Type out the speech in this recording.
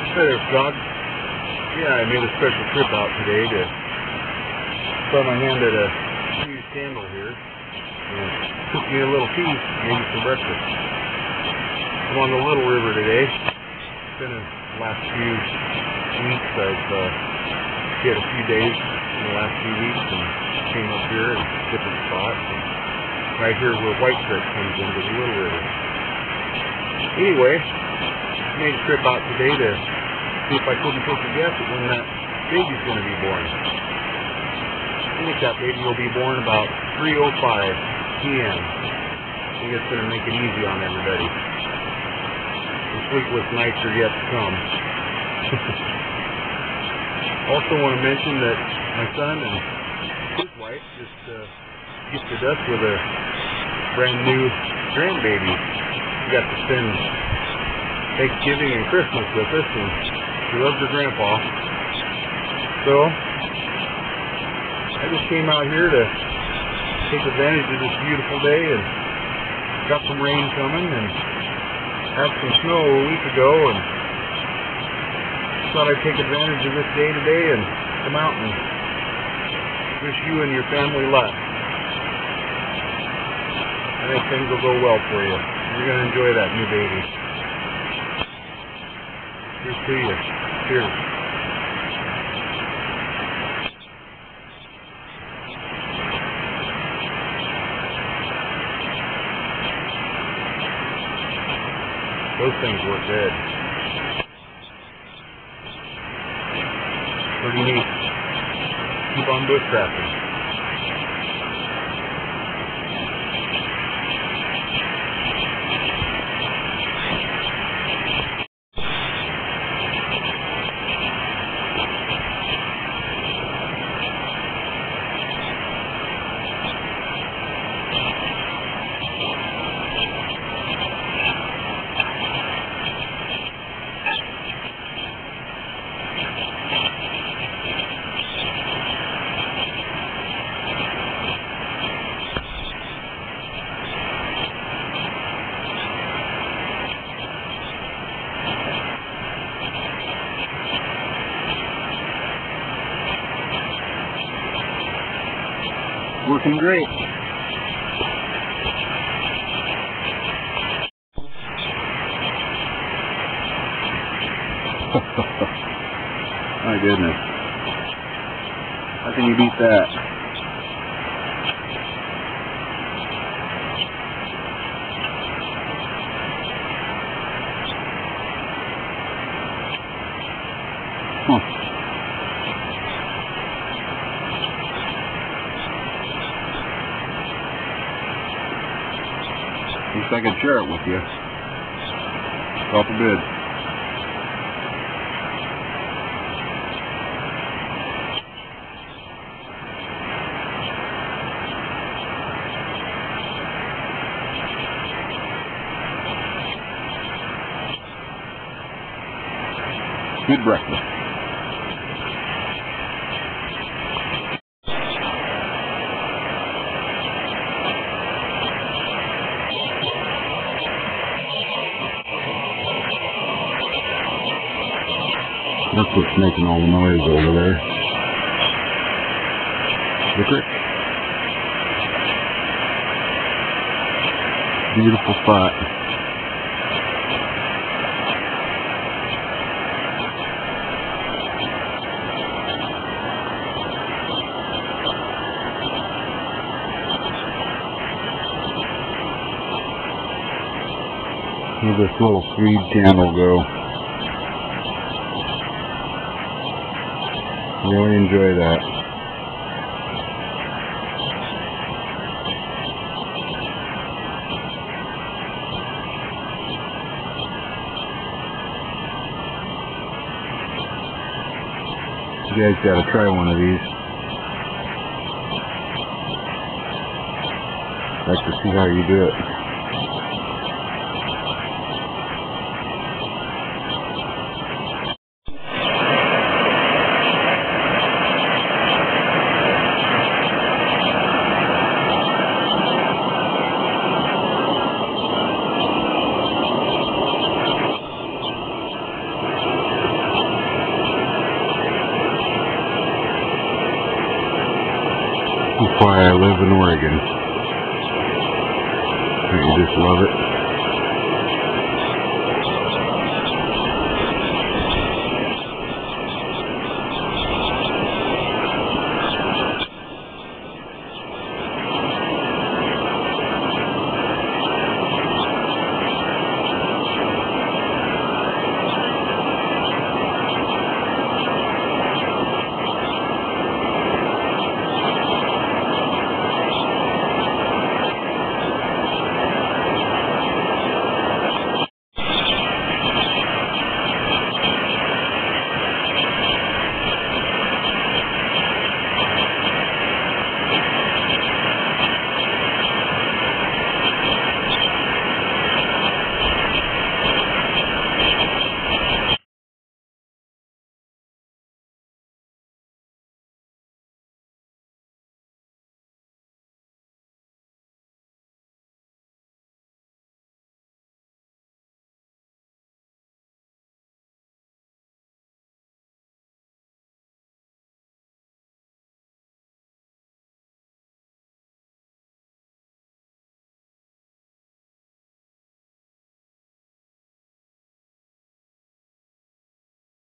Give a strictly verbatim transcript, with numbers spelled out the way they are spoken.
Hey there, Scott. Yeah, I made a special trip out today to saw my hand at a used candle here. And took me a little piece, made me some breakfast. I'm on the Little River today. It's been the last few weeks. I've uh, hit a few days in the last few weeks and came up here at different spots. And right here where White Creek comes into the Little River. Anyway, made a trip out today to see if I couldn't take a guess at when that baby's going to be born. I think that baby will be born about three oh five p m I think it's going to make it easy on everybody. The sleepless nights are yet to come. Also want to mention that my son and his wife just uh, gifted us with a brand new grandbaby. We got to spend Thanksgiving and Christmas with us, and she loves her grandpa. So I just came out here to take advantage of this beautiful day, and got some rain coming and had some snow a week ago, and thought I'd take advantage of this day today and come out and wish you and your family luck. I think things will go well for you. You're going to enjoy that new baby. Cheers to you. Cheers. Those things work good. Pretty neat. Keep on bushcrafting. Working great. My goodness. How can you beat that? Huh. Wish I could share it with you. God forbid. Good breakfast. That's what's making all the noise over there. The creek. Beautiful spot. Where this little feed channel go. Really enjoy that. You guys gotta try one of these. I'd like to see how you do it. That's why I live in Oregon. Don't you just love it?